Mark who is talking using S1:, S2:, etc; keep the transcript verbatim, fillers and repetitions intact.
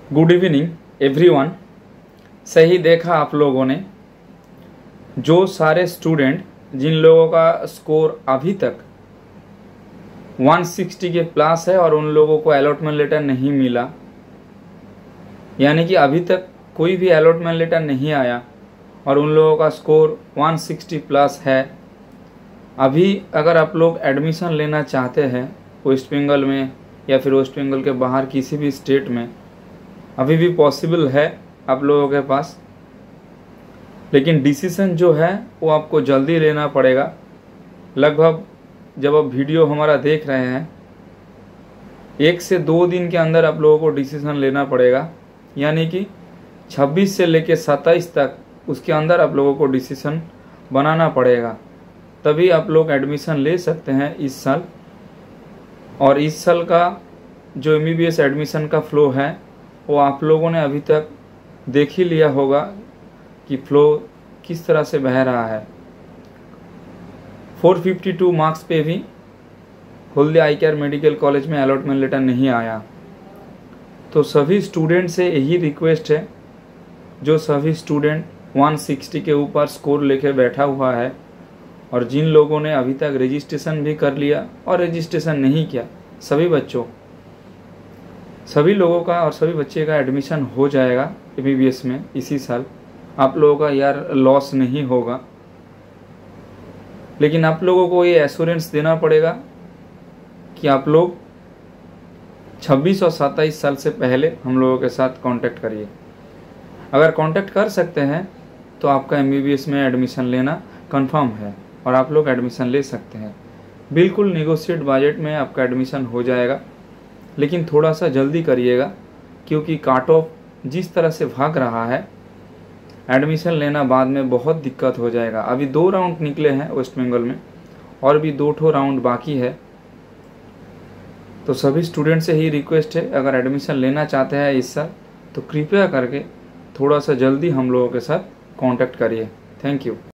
S1: Good evening everyone. सही देखा आप लोगों ने, जो सारे स्टूडेंट जिन लोगों का स्कोर अभी तक एक सौ साठ के प्लस है और उन लोगों को अलॉटमेंट लेटर नहीं मिला, यानी कि अभी तक कोई भी अलॉटमेंट लेटर नहीं आया और उन लोगों का स्कोर एक सौ साठ प्लस है। अभी अगर आप लोग एडमिशन लेना चाहते हैं वेस्ट बंगाल में या फिर वेस्ट बंगाल के बाहर किसी भी स्टेट में, अभी भी पॉसिबल है आप लोगों के पास, लेकिन डिसीजन जो है वो आपको जल्दी लेना पड़ेगा। लगभग जब आप वीडियो हमारा देख रहे हैं, एक से दो दिन के अंदर आप लोगों को डिसीजन लेना पड़ेगा, यानी कि छब्बीस से लेकर सत्ताईस तक उसके अंदर आप लोगों को डिसीजन बनाना पड़ेगा, तभी आप लोग एडमिशन ले सकते हैं इस साल। और इस साल का जो M B B S admission का फ़्लो है वो आप लोगों ने अभी तक देख ही लिया होगा कि फ़्लो किस तरह से बह रहा है। चार सौ बावन मार्क्स पे भी Haldia I care medical college में अलॉटमेंट लेटर नहीं आया। तो सभी स्टूडेंट से यही रिक्वेस्ट है, जो सभी स्टूडेंट एक सौ साठ के ऊपर स्कोर लेके बैठा हुआ है और जिन लोगों ने अभी तक रजिस्ट्रेशन भी कर लिया और रजिस्ट्रेशन नहीं किया, सभी बच्चों सभी लोगों का और सभी बच्चे का एडमिशन हो जाएगा एम बी बी एस में इसी साल। आप लोगों का यार लॉस नहीं होगा, लेकिन आप लोगों को ये एश्योरेंस देना पड़ेगा कि आप लोग छब्बीस और सत्ताईस साल से पहले हम लोगों के साथ कांटेक्ट करिए। अगर कांटेक्ट कर सकते हैं तो आपका एम बी बी एस में एडमिशन लेना कंफर्म है और आप लोग एडमिशन ले सकते हैं। बिल्कुल नेगोशिएट बजट में आपका एडमिशन हो जाएगा, लेकिन थोड़ा सा जल्दी करिएगा, क्योंकि काट ऑफ जिस तरह से भाग रहा है, एडमिशन लेना बाद में बहुत दिक्कत हो जाएगा। अभी दो राउंड निकले हैं वेस्ट बंगाल में और भी दो ठो राउंड बाकी है। तो सभी स्टूडेंट से ही रिक्वेस्ट है, अगर एडमिशन लेना चाहते हैं इस साल तो कृपया करके थोड़ा सा जल्दी हम लोगों के साथ कांटेक्ट करिए। Thank you.